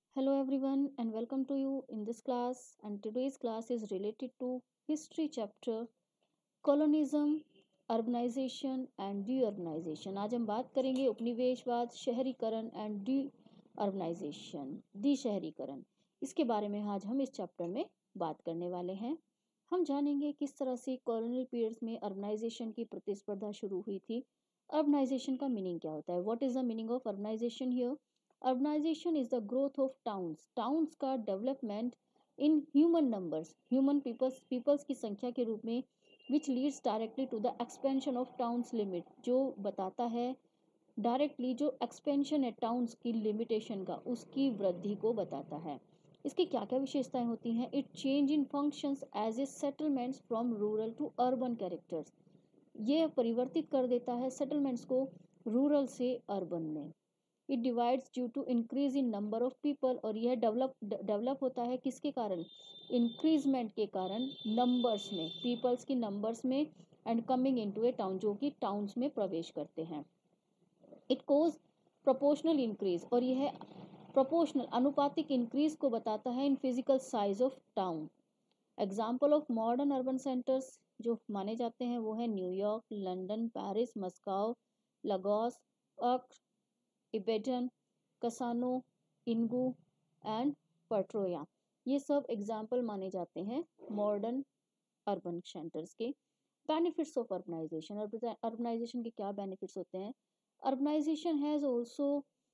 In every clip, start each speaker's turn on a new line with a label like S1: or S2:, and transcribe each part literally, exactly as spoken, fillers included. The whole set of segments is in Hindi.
S1: Hello everyone and welcome to you in this class, and today's class is related to history chapter colonialism, urbanization and deurbanization. आज हम बात करेंगे उपनिवेशवाद, शहरीकरण एंड डी अर्बनाइजेशन, दी शहरीकरण। इसके बारे में आज हम इस चैप्टर में बात करने वाले हैं। हम जानेंगे किस तरह से कॉलोनियल पीरियड्स में अर्बनाइजेशन की प्रतिस्पर्धा शुरू हुई थी। अर्बनाइजेशन का मीनिंग क्या होता है? What is the meaning of urbanization here? Urbanization is the growth of towns, towns का development in human numbers, human peoples peoples की संख्या के रूप में, which leads directly to the expansion of towns limit, जो बताता है डायरेक्टली जो एक्सपेंशन है टाउन्स की लिमिटेशन का, उसकी वृद्धि को बताता है। इसकी क्या क्या विशेषताएं होती हैं? It change in functions as a settlements from rural to urban characters, ये परिवर्तित कर देता है सेटलमेंट्स को रूरल से अर्बन में। It divides due to increase in number of people, और यह डेवलप डेवलप होता है किसके कारण? इंक्रीजमेंट के कारण, नंबर्स में, पीपल्स की नंबर्स में, and coming into a town, जो कि टाउन्स में प्रवेश करते हैं। इट कोज प्रोपोर्शनल इंक्रीज, और यह प्रोपोर्शनल अनुपातिक इंक्रीज को बताता है in physical size of town. Example of modern urban centres जो माने जाते हैं वो है New York, London, Paris, Moscow, Lagos, Accra, Ibadan, कसानो, इनगू एंड पट्रोया। ये सब एग्जाम्पल माने जाते हैं मॉडर्न अर्बन सेंटर्स के। बेनिफिट्स ऑफ अर्बनाइजेशन, अर्बनाइजेशन के क्या बेनिफिट्स होते हैं? Urbanization has also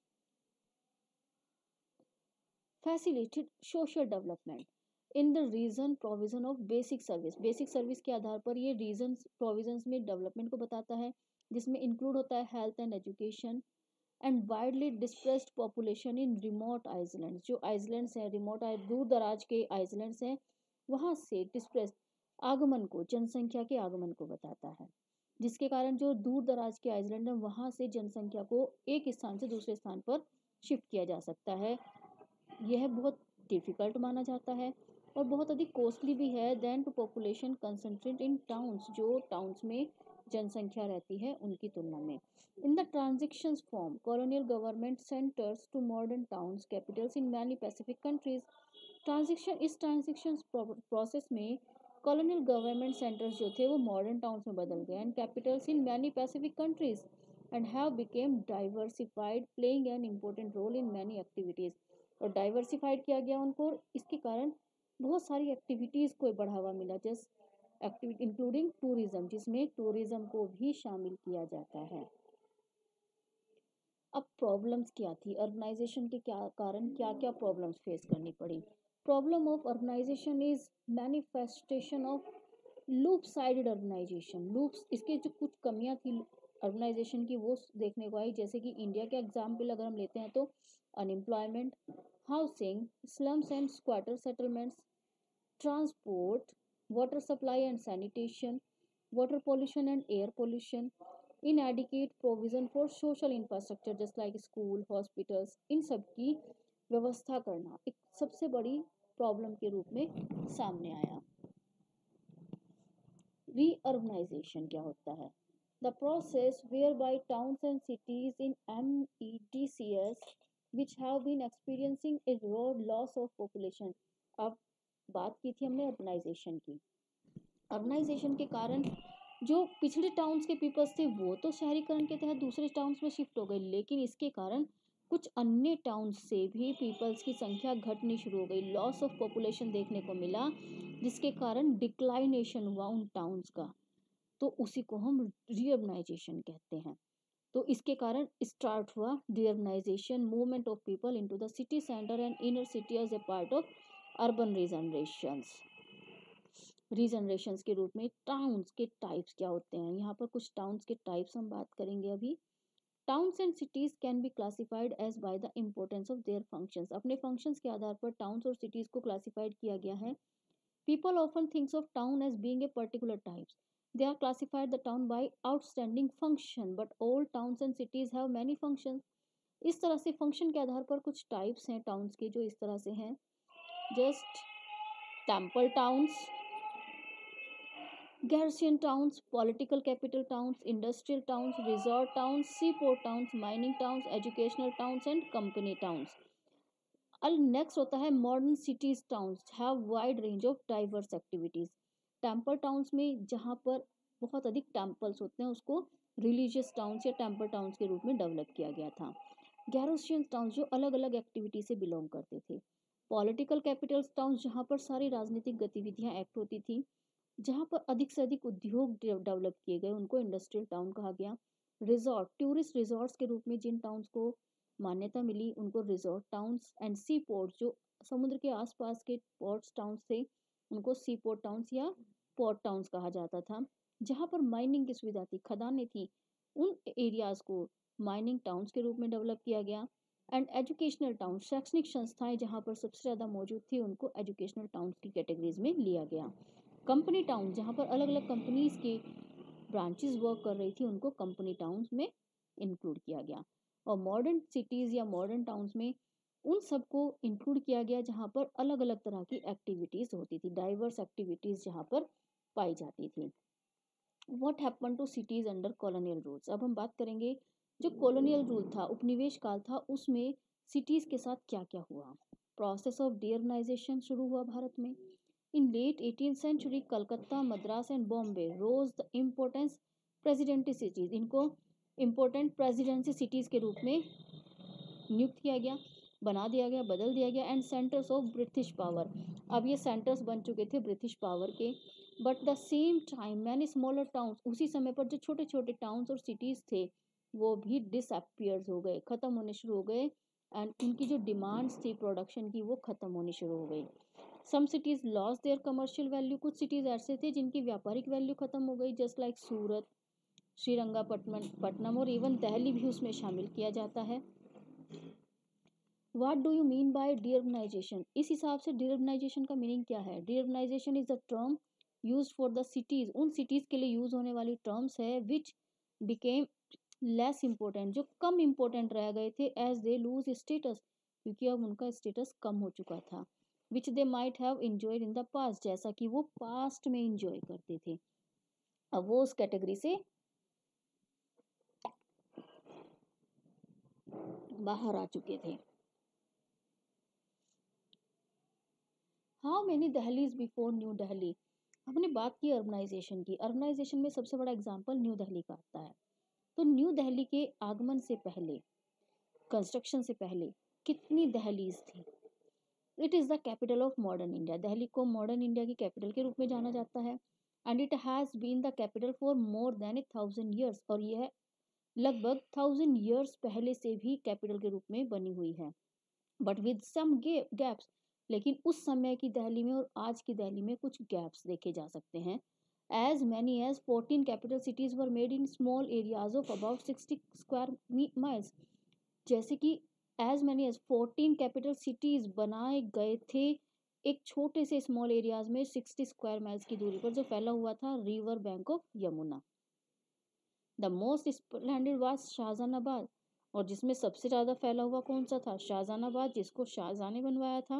S1: facilitated social development in the region provision of basic service, basic service के आधार पर ये रीजन प्रोविजंस में डेवलपमेंट को बताता है, जिसमें इंक्लूड होता है health and education and widely dispersed population in remote island, जो आइसलैंड्स हैं, रिमोट दूर दराज के आइसलैंड्स हैं, वहाँ से डिस्प्रेस्ड आगमन को, जनसंख्या के आगमन को बताता है, जिसके कारण जो दूर दराज के आइसलैंड हैं वहाँ से जनसंख्या को एक स्थान से दूसरे स्थान पर शिफ्ट किया जा सकता है। यह बहुत डिफिकल्ट माना जाता है और बहुत अधिक कॉस्टली भी है than to population concentrate in towns, जो टाउन्स में जनसंख्या रहती है उनकी तुलना में। In the transitions from colonial government centres to modern towns capitals in many Pacific countries, transition इस ट्रांजिशन प्रोसेस में कॉलोनियल गवर्नमेंट सेंटर्स जो थे वो मॉडर्न टाउन्स में बदल गए, and capitals in many Pacific countries and have became diversified, playing an important role in many activities, और डाइवर्सिफाइड किया गया उनको, और इसके कारण बहुत सारी एक्टिविटीज़ को बढ़ावा मिला, जैसे एक्टिविटी इंक्लूडिंग टूरिज्म, जिसमें टूरिज्म को भी शामिल किया जाता है। अब प्रॉब्लम्स क्या थी अर्बनाइजेशन के, क्या कारण, क्या क्या प्रॉब्लम्स फेस करनी पड़ी? Problem of urbanization is manifestation of lopsided urbanization, loops, इसके जो कुछ कमियां थी अर्बनाइजेशन की वो देखने को आई, जैसे कि इंडिया के एग्जाम्पल अगर हम लेते हैं तो unemployment, housing, slums and squatter settlements, transport, water supply and sanitation, water pollution and air pollution, inadequate provision for social infrastructure just like school, hospitals, इन सब की व्यवस्था करना एक सबसे बड़ी प्रॉब्लम के रूप में सामने आया। रीअर्बनाइजेशन क्या होता है? The process whereby towns and cities in M E D C S which have been experiencing a loss of population. अब बात की थी हमने अर्बनाइजेशन की, अर्बनाइजेशन के कारण जो पिछड़े टाउन्स के पीपल्स थे वो तो शहरीकरण के तहत दूसरे टाउन्स में शिफ्ट हो गए, लेकिन इसके कारण कुछ अन्य टाउन्स से भी पीपल्स की संख्या घटनी शुरू हो गई, लॉस ऑफ पॉपुलेशन देखने को मिला, जिसके कारण डिक्लाइनेशन हुआ उन टाउन्स का, तो उसी को हम रीअर्बनाइजेशन कहते हैं। तो इसके कारण स्टार्ट हुआ deurbanization, movement of people into the city centre and inner city as a part of urban regenerations. Regenerations के रूप में टाउन्स के टाइप्स क्या होते हैं? यहाँ पर कुछ टाउन्स के टाइप्स हम बात करेंगे अभी। Towns and cities can be classified as by the importance of their functions, अपने फंक्शंस के आधार पर टाउन्स और सिटीज को क्लासिफाइड किया गया है। People often thinks of town as being a particular types, they are classified the town by outstanding function, but all towns and cities have many functions। इस तरह से फंक्शन के आधार पर कुछ टाइप्स हैं टाउन्स के, जो इस तरह से हैं, just temple towns, garrison towns, political capital towns, industrial towns, resort towns, seaport towns, mining towns, educational towns and company towns। अल नेक्स्ट होता है modern cities towns have wide range of diverse activities. Temple towns में जहाँ पर बहुत अधिक टेम्पल्स होते हैं उसको रिलीजियस टाउन्स या टेम्पल टाउन्स के रूप में डेवलप किया गया था। गैरोशियन टाउन्स जो अलग अलग एक्टिविटी से बिलोंग करते थे। पॉलिटिकल कैपिटल्स टाउन्स जहाँ पर सारी राजनीतिक गतिविधियाँ एक्ट होती थी, जहाँ पर अधिक से अधिक उद्योग डेवलप किए गए उनको इंडस्ट्रियल टाउन कहा गया। रिजॉर्ट टूरिस्ट रिजॉर्ट्स के रूप में जिन टाउन्स को मान्यता मिली उनको resort towns. And sea port जो समुद्र के आसपास के पोर्ट्स टाउन्स थे उनको सी पोर्ट टाउन्स या पोर्ट टाउन्स कहा जाता था। जहाँ पर माइनिंग की सुविधा थी, खदानें थी, उन एरियाज को माइनिंग टाउन्स के रूप में डेवलप किया गया। एंड एजुकेशनल टाउन शैक्षणिक संस्थाएं जहाँ पर सबसे ज़्यादा मौजूद थी उनको एजुकेशनल टाउन्स की कैटेगरीज में लिया गया। कंपनी टाउन जहाँ पर अलग अलग कंपनीज की ब्रांचेस वर्क कर रही थी उनको कंपनी टाउन्स में इंक्लूड किया गया। और मॉडर्न सिटीज़ या मॉडर्न टाउन्स में उन सबको इंक्लूड किया गया जहाँ पर अलग अलग तरह की एक्टिविटीज़ होती थी, डाइवर्स एक्टिविटीज़ जहाँ पर पाई जाती थी। What happen to cities under colonial rules. अब हम बात करेंगे जो कॉलोनियल रूल था, उपनिवेश काल था, उसमें सिटीज़ के साथ क्या क्या हुआ। प्रोसेस ऑफ डीअर्बनाइजेशन शुरू हुआ भारत में। In late eighteen century Calcutta, Madras and Bombay rose the importance presidency cities. इनको इम्पोर्टेंट प्रेसिडेंसी सिटीज के रूप में नियुक्त किया गया, बना दिया गया, बदल दिया गया। And centres of British power, अब ये सेंटर्स बन चुके थे ब्रिटिश पावर के। But the same time many smaller towns, उसी समय पर जो छोटे छोटे टाउन्स और सिटीज थे वो भी डिसअपियर्स हो गए, खत्म होने शुरू हो गए। एंड उनकी जो डिमांड्स थी प्रोडक्शन की वो खत्म होनी शुरू हो गई। Some cities loss their commercial value, कुछ सिटीज ऐसे थे जिनकी व्यापारिक वैल्यू खत्म हो गई, जस्ट लाइक सूरत, श्रीरंगापट्टनम पट्टनम और इवन दिल्ली भी उसमें शामिल किया जाता है। What do you mean by deurbanization. इस हिसाब से डीअर्बनाइजेशन का मीनिंग क्या है। Deurbanization is the term use for the cities, उन सिटीज के लिए यूज होने वाली टर्म्स है विच बिकेम लेस इम्पोर्टेंट, जो कम इम्पोर्टेंट रह गए थे एज दे लूज स्टेटस, क्योंकि अब उनका स्टेटस कम हो चुका था। Which they might have enjoyed in the past, जैसा कि वो पास्ट में इंजॉय करते थे। अब वो उस कैटेगरी से बाहर आ चुके थे। How many Delhis before New Delhi. हमने बात की अर्बनाइजेशन की, अर्बनाइजेशन में सबसे बड़ा एग्जाम्पल न्यू दिल्ली का आता है। तो न्यू दिल्ली के आगमन से पहले, कंस्ट्रक्शन से पहले कितनी दहलीज थी। It is the capital of modern India, Delhi को मॉडर्न इंडिया की कैपिटल के रूप में जाना जाता है। And it has been the capital for more than a thousand years, और यह लगभग थाउजेंड ईयर्स पहले से भी कैपिटल के रूप में बनी हुई है। बट विद सम गैप्स, लेकिन उस समय की दिल्ली में और आज की दिल्ली में कुछ गैप्स देखे जा सकते हैं। As many as fourteen capital cities were made in small areas of about sixty square miles, जैसे कि as many as fourteen capital cities बनाए गए थे एक छोटे से स्मॉल एरियाज में सिक्सटी स्क्वायर माइल्स की दूरी पर, जो फैला हुआ था river bank of Yamuna. The most splendid was Shahjahanabad, और जिसमें सबसे ज़्यादा फैला हुआ कौन सा था, शाहजहानाबाद, जिसको शाहजहां ने बनवाया था।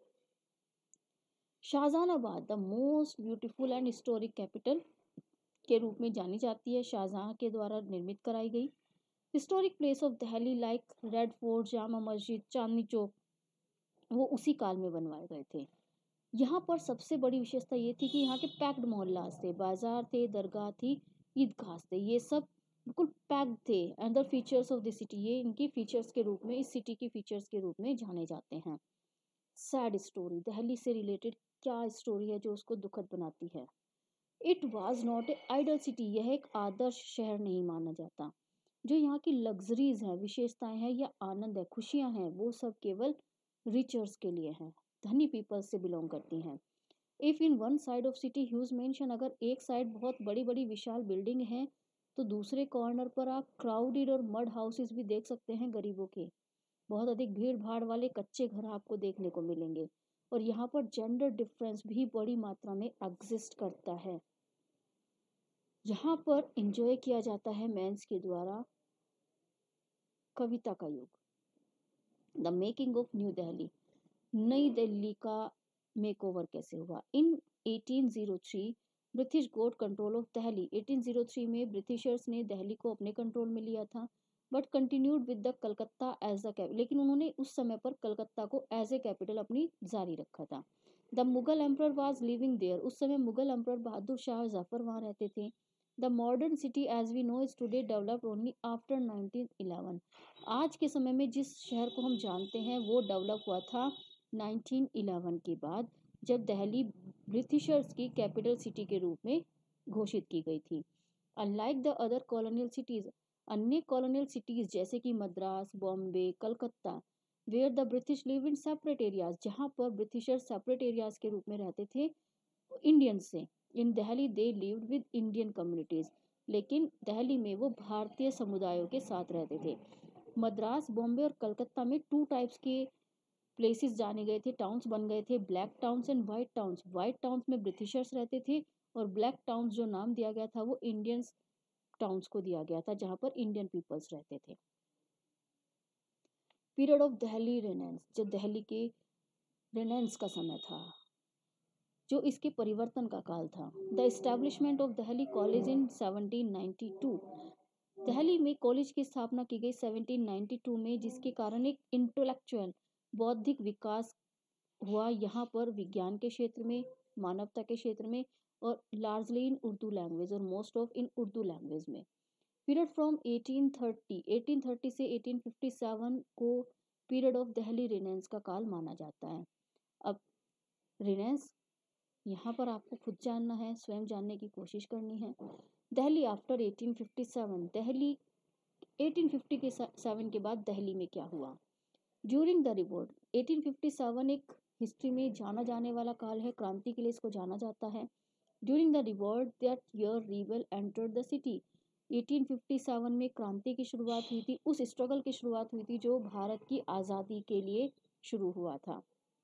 S1: Shahjahanabad the most beautiful and historic capital के रूप में जानी जाती है, शाहजहां के द्वारा निर्मित कराई गई। Historic place of Delhi like Red Fort, Jama Masjid, Chandni चौक, वो उसी काल में बनवाए गए थे। यहाँ पर सबसे बड़ी विशेषता ये थी कि यहाँ के पैक्ड मोहल्लास थे, बाजार थे, दरगाह थी, ईदगाह थे, ये सब बिल्कुल पैक्ड थे। Other features of the city, ये इनकी फीचर्स के रूप में, इस सिटी की फीचर्स के रूप में जाने जाते हैं। सैड स्टोरी, दिल्ली से रिलेटेड क्या स्टोरी है जो उसको दुखद बनाती है। It was not a ideal city, यह एक आदर्श शहर नहीं माना जाता। जो यहाँ की लग्जरीज हैं, विशेषताएं हैं या आनंद है, खुशियां हैं, वो सब केवल रिचर्स के लिए हैं, धनी पीपल्स से बिलोंग करती हैं। If in one side of city huge mansion, अगर एक साइड बहुत बड़ी बड़ी विशाल बिल्डिंग हैं तो दूसरे कॉर्नर पर आप क्राउडेड और मड हाउसेस भी देख सकते हैं, गरीबों के बहुत अधिक भीड़ भाड़ वाले कच्चे घर आपको देखने को मिलेंगे। और यहाँ पर जेंडर डिफरेंस भी बड़ी मात्रा में एग्जिस्ट करता है। यहाँ पर एंजॉय किया जाता है मेंस के द्वारा कविता का युग। The making of New Delhi, नई दिल्ली का मेकओवर कैसे हुआ। In eighteen oh three British got control of Delhi, eighteen oh three में ब्रिटिशर्स ने दिल्ली को अपने कंट्रोल में लिया था। But continued with the Calcutta as the capital, लेकिन उन्होंने उस समय पर कलकत्ता को एज ए कैपिटल अपनी जारी रखा था। The Mughal emperor was living there, उस समय मुगल एम्पर बहादुर शाह जफर वहाँ रहते थे। The modern city as we know is today developed only after nineteen eleven, आज के समय में जिस शहर को हम जानते हैं वो डेवलप हुआ था नाइनटीन इलेवन के बाद, जब दिल्ली ब्रिटिशर्स की कैपिटल सिटी के रूप में घोषित की गई थी। Unlike the other colonial cities, अन्य कॉलोनियल सिटीज जैसे कि Madras, Bombay, Calcutta, where the British live in separate areas, जहाँ पर ब्रिटिशर्स सेपरेट एरियाज के रूप में रहते थे इंडियन से, in Delhi they lived with Indian communities, लेकिन दिल्ली में वो भारतीय समुदायों के साथ रहते थे। मद्रास, बॉम्बे और कलकत्ता में टू टाइप्स के प्लेसेस जाने गए थे, टाउन्स बन गए थे, black towns and white towns. White towns में ब्रिटिशर्स रहते थे और ब्लैक टाउन्स जो नाम दिया गया था वो इंडियंस टाउन्स को दिया गया था, जहाँ पर इंडियन पीपल्स रहते थे। पीरियड ऑफ दिल्ली रेनेंस, जो दिल्ली के रेनेंस का समय था, जो इसके परिवर्तन का काल था। The establishment of Delhi College in seventeen ninety two, Delhi में कॉलेज की स्थापना की गई सेवनटीन नाइंटी टू में, जिसके कारण एक इंटेलेक्चुअल बौद्धिक विकास हुआ यहाँ पर विज्ञान के क्षेत्र में, मानवता के क्षेत्र में, और लार्जली इन उर्दू लैंग्वेज और most of in Urdu language में। Period from eighteen thirty eighteen thirty से एटीन फिफ्टी सेवन को पीरियड ऑफ दिल्ली रेनेंस का काल माना जाता है। अब रेनेंस यहाँ पर आपको खुद जानना है, स्वयं जानने की कोशिश करनी है। Delhi after eighteen fifty seven, Delhi eighteen fifty seven के बाद दिल्ली में क्या हुआ? During the revolt, eighteen fifty seven एक हिस्ट्री में जाना जाने वाला काल है, क्रांति के लिए इसको जाना जाता है। During the revolt that year rebel entered the city, eighteen fifty seven में क्रांति की शुरुआत हुई थी, उस स्ट्रगल की शुरुआत हुई थी जो भारत की आज़ादी के लिए शुरू हुआ था।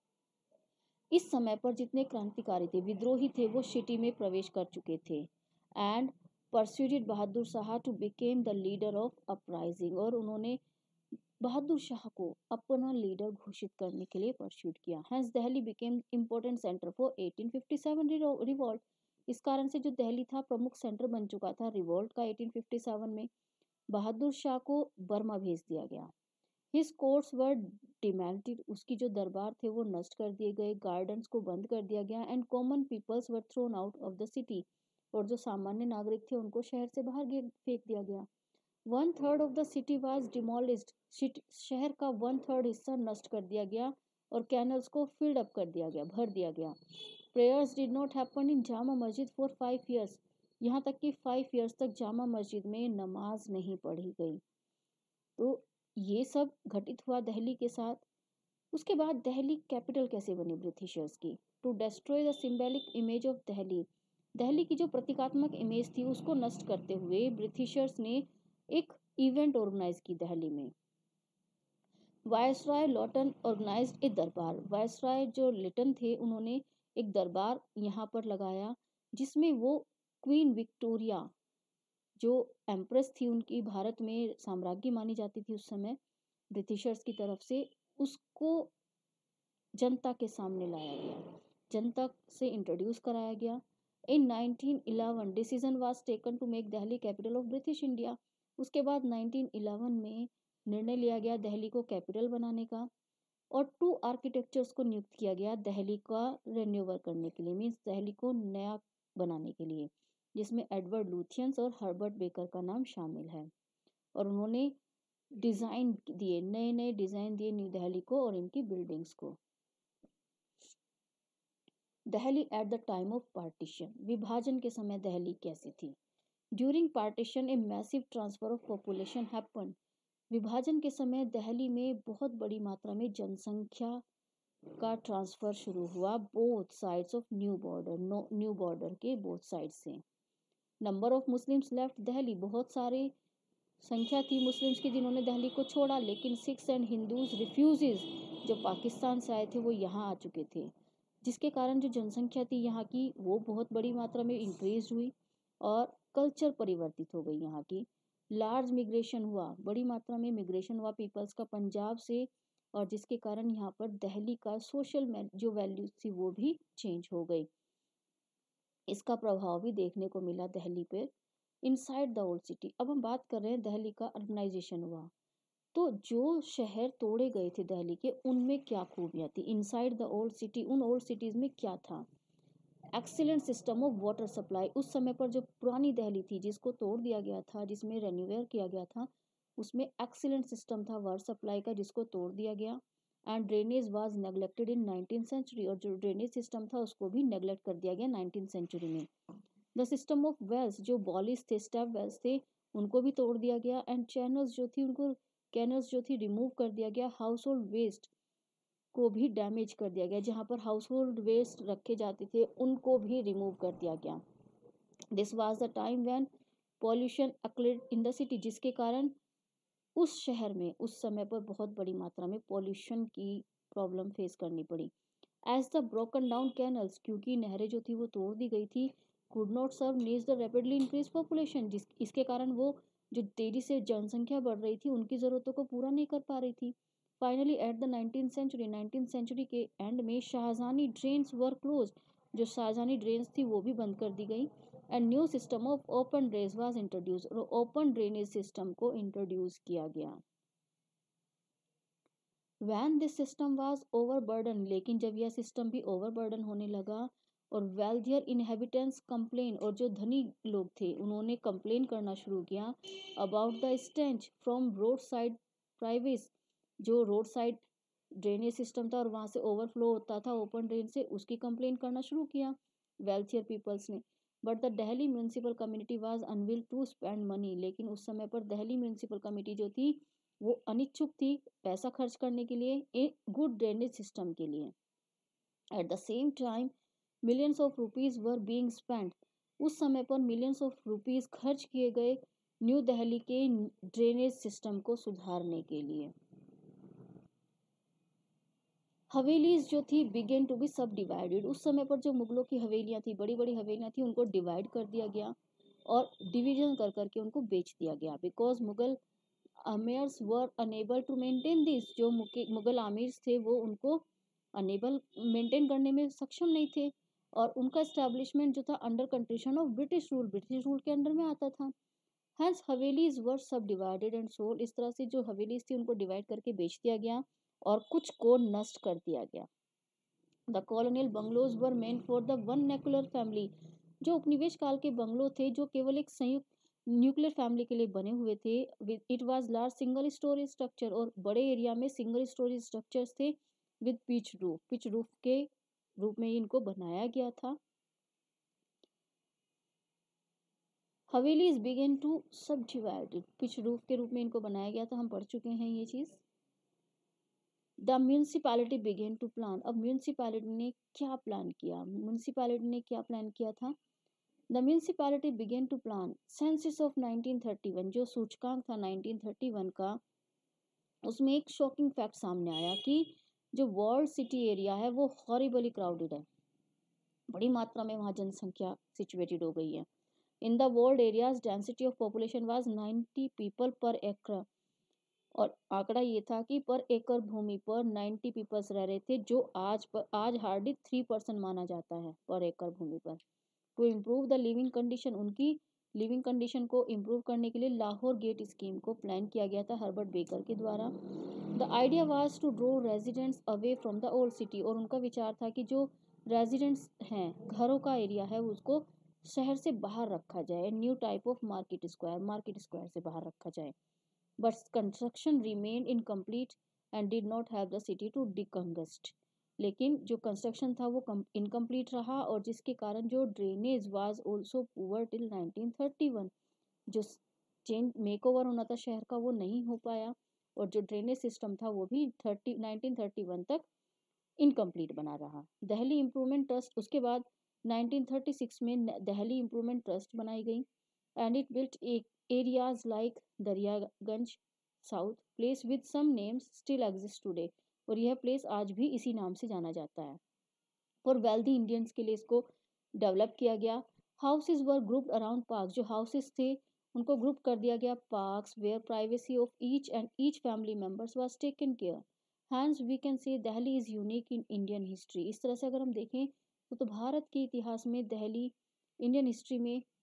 S1: इस समय पर जितने क्रांतिकारी थे, विद्रोही थे, वो सिटी में प्रवेश कर चुके थे। And persuaded Bahadur Shah to became the leader of uprising, और उन्होंने बहादुर शाह को अपना लीडर घोषित करने के लिए परस्यूट किया। Hence Delhi became important centre for eighteen fifty seven revolt, इस कारण से जो दिल्ली था प्रमुख सेंटर बन चुका था रिवॉल्ट का एटीन फिफ्टी सेवन में। बहादुर शाह को बर्मा भेज दिया गया। हिज कोर्ट्स वर डिमेल्टेड, उसकी जो दरबार थे वो नष्ट कर दिए गए, गार्डन्स को बंद कर दिया गया, and common peoples were thrown out of the city, और जो सामान्य नागरिक थे उनको शहर से बाहर फेंक दिया गया। One third of the city was demolished, शहर का वन थर्ड हिस्सा नष्ट कर दिया गया और कैनल्स को फिल्ड अप कर दिया गया, भर दिया गया। Prayers did not happen in Jama Masjid for five years, यहाँ तक कि फाइव ईयर्स तक जामा मस्जिद में नमाज नहीं पढ़ी गई। तो ये सब घटित हुआ दिल्ली के साथ। उसके बाद दिल्ली कैपिटल कैसे बनी ब्रिटिशर्स की? To destroy the symbolic image of Delhi, Delhi की जो प्रतीकात्मक इमेज थी उसको नष्ट करते हुए ब्रिटिशर्स ने एक इवेंट ऑर्गेनाइज की दिल्ली में। वायसराय लॉटन ऑर्गेनाइज्ड ए दरबार, वायसराय जो लिटन थे उन्होंने एक दरबार यहाँ पर लगाया, जिसमें वो क्वीन विक्टोरिया जो एम्प्रेस थी, उनकी भारत में साम्राज्ञी मानी जाती थी उस समय ब्रिटिशर्स की तरफ से, उसको जनता के सामने लाया गया, जनता से इंट्रोड्यूस कराया गया। In nineteen eleven decision was taken to make Delhi capital of British India, उसके बाद नाइनटीन इलेवन में निर्णय लिया गया दिल्ली को कैपिटल बनाने का, और टू आर्किटेक्चर्स को नियुक्त किया गया दिल्ली का रिन्यूअल करने के लिए, मीन्स दिल्ली को नया बनाने के लिए, जिसमें एडवर्ड लुथियंस और हर्बर्ट बेकर का नाम शामिल है। और उन्होंने डिज़ाइन दिए, नए नए डिज़ाइन दिए न्यू दिल्ली को और इनकी बिल्डिंग्स को। Delhi at the time of partition, विभाजन के समय दिल्ली कैसी थी? During partition a massive transfer of population happen, विभाजन के समय दिल्ली में बहुत बड़ी मात्रा में जनसंख्या का ट्रांसफ़र शुरू हुआ, both sides of new border, no new border के बोथ साइड से। Number of Muslims left Delhi, बहुत सारे संख्या थी मुस्लिम्स की जिन्होंने दिल्ली को छोड़ा, लेकिन सिख्स एंड हिंदूज रिफ्यूजीज जो पाकिस्तान से आए थे वो यहाँ आ चुके थे, जिसके कारण जो जनसंख्या थी यहाँ की वो बहुत बड़ी मात्रा में इंक्रीज हुई और कल्चर परिवर्तित हो गई यहाँ की। लार्ज मिग्रेशन हुआ, बड़ी मात्रा में मिग्रेशन हुआ पीपल्स का पंजाब से, और जिसके कारण यहाँ पर दिल्ली का सोशल जो वैल्यूज थी वो भी चेंज हो गई। इसका प्रभाव भी देखने को मिला दिल्ली पे। Inside the old city. अब हम बात कर रहे हैं दिल्ली का अर्बनाइजेशन हुआ, तो जो शहर तोड़े गए थे दिल्ली के, उनमें क्या खूबियाँ थी? इनसाइड द ओल्ड सिटी, उन ओल्ड सिटीज़ में क्या था? Excellent system of water supply. उस समय पर जो पुरानी दिल्ली थी जिसको तोड़ दिया गया था, जिसमें रेन्यूवेयर किया गया था, उसमें एक्सीलेंट सिस्टम था वाटर सप्लाई का, जिसको तोड़ दिया गया। And drainage was neglected in nineteen century, और जो ड्रेनेज सिस्टम था उसको भी नेग्लेक्ट कर दिया गया नाइनटीन सेंचुरी में। द सिस्टम ऑफ वेल्स, जो बॉलिस थे, स्टेप वेल्स थे, उनको भी तोड़ दिया गया। एंड चैनल्स जो थी उनको कैनल्स जो थी रिमूव कर दिया गया। हाउस होल्ड वेस्ट को भी डैमेज कर दिया गया, जहाँ पर हाउस होल्ड वेस्ट रखे जाते थे उनको भी रिमूव कर दिया गया। This was the time when pollution occurred in the city, जिसके कारण उस शहर में उस समय पर बहुत बड़ी मात्रा में पॉल्यूशन की प्रॉब्लम फेस करनी पड़ी। As the broken down canals, क्योंकि नहरें जो थी वो तोड़ दी गई थी, could not serve needs the rapidly increase population, जिस इसके कारण वो जो तेजी से जनसंख्या बढ़ रही थी उनकी ज़रूरतों को पूरा नहीं कर पा रही थी। Finally at the nineteen century, nineteen century के एंड में शाहजहानी ड्रेन्स वर क्लोज, जो शाहजहानी ड्रेन्स थी वो भी बंद कर दी गई। And new system of open drainage was introduce, और ओपन ड्रेनेज सिस्टम को इंट्रोड्यूस किया गया। When this system was overburden, लेकिन जब यह सिस्टम भी ओवरबर्डन होने लगा और वेल्थियर इनहेबिटेंट्स कंप्लेन, और जो धनी लोग थे उन्होंने कंप्लेन करना शुरू किया about the stench from road side privies, जो रोड साइड ड्रेनेज सिस्टम था और वहाँ से ओवरफ्लो होता था ओपन ड्रेन से, उसकी कंप्लेन करना शुरू किया वेल्थियर पीपल्स ने। But the Delhi municipal community was unwilling to spend money, लेकिन उस समय पर दिल्ली म्यूनसिपल कमेटी जो थी वो अनिच्छुक थी पैसा खर्च करने के लिए एक गुड ड्रेनेज सिस्टम के लिए। At the same time millions of rupees were being spent, उस समय पर मिलियंस ऑफ रुपीज खर्च किए गए न्यू दिल्ली के ड्रेनेज सिस्टम को सुधारने के लिए। हवेलीज जो थी began to be subdivided, उस समय पर जो मुगलों की हवेलियां थी, बड़ी बड़ी हवेलियां थी, उनको डिवाइड कर दिया गया और डिवीजन कर करके उनको बेच दिया गया। Because Mughal amirs were unable to maintain this, जो मुगल आमिर्स थे वो उनको अनेबल मेंटेन करने में सक्षम नहीं थे, और उनका एस्टेब्लिशमेंट जो था under condition of British rule, British rule के अंडर में आता था। हैंस हवेलीज वर सब डिवाइडेड एंड सोल्ड, इस तरह से जो हवेलीज थी उनको डिवाइड करके बेच दिया गया और कुछ को नष्ट कर दिया गया। The colonial bungalows were meant for the nuclear family, जो उपनिवेश काल के बंगलो थे जो केवल एक संयुक्त न्यूक्लियर फैमिली के लिए बने हुए थे। It was large single storage structure, और बड़े एरिया में सिंगल स्टोरेज स्ट्रक्चर्स थे with pitch roof, pitch roof के रूप में इनको बनाया गया था। Havelis began to subdivided, pitch roof के रूप में इनको बनाया गया था, हम पढ़ चुके हैं ये चीज। The municipality began to plan, अब म्यूनसिपैलिटी ने क्या प्लान किया? म्यूनसिपैलिटी ने क्या प्लान किया था? The municipality began to plan census of nineteen thirty one, जो सूचकांक था नाइनटीन थर्टी वन का, उसमें एक शॉकिंग फैक्ट सामने आया कि जो वर्ल्ड सिटी एरिया है वो हॉरिबली क्राउडेड है, बड़ी मात्रा में वहाँ जनसंख्या सिचुएटेड हो गई है। In the world areas density of population was ninety people per acre, और आंकड़ा ये था कि पर एकड़ भूमि पर नाइन्टी पीपल्स रह रहे थे, जो आज पर आज हार्डली थ्री परसेंट माना जाता है पर एकड़ भूमि पर। To improve the living condition, उनकी लिविंग कंडीशन को इम्प्रूव करने के लिए लाहौर गेट स्कीम को प्लान किया गया था हर्बर्ट बेकर के द्वारा। The idea was to draw residents away from the old city, और उनका विचार था कि जो रेजिडेंट्स हैं, घरों का एरिया है, उसको शहर से बाहर रखा जाए। New type of market square, market square से बाहर रखा जाए। But construction remain incomplete and did not have the city to decongest, लेकिन जो कंस्ट्रक्शन था वो इनकम्प्लीट रहा, और जिसके कारण जो drainage was also poor till nineteen thirty one, जो चेंज मेकओवर होना था शहर का वो नहीं हो पाया, और जो ड्रेनेज सिस्टम था वो भी थर्टी नाइनटीन थर्टी वन तक इनकम्प्लीट बना रहा। दिल्ली इम्प्रूवमेंट ट्रस्ट, उसके बाद नाइनटीन थर्टी सिक्स में दिल्ली इम्प्रूवमेंट ट्रस्ट बनाई गई, and it built areas like Daryaganj south place with some names still exist today, और यह प्लेस आज भी इसी नाम से जाना जाता है। फॉर वेल्दी इंडियंस के लिए इसको डेवलप किया गया। Houses were grouped around park, जो हाउसेज थे उनको ग्रुप कर दिया गया parks where privacy of each and each family members was taken care. Hence we can say Delhi is unique in Indian history, इस तरह से अगर हम देखें तो, तो भारत के इतिहास में दिल्ली इंडियन हिस्ट्री में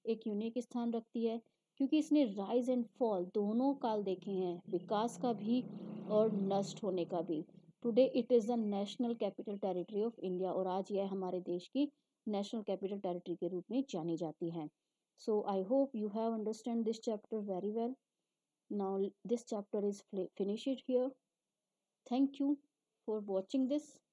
S1: एक यूनिक स्थान रखती है क्योंकि इसने राइज एंड फॉल दोनों काल देखे हैं, विकास का भी और नष्ट होने का भी। Today it is the national capital territory of India, और आज यह हमारे देश की नेशनल कैपिटल टेरिटरी के रूप में जानी जाती है। So I hope you have understand this chapter very well. Now this chapter is finished here. Thank you for watching this.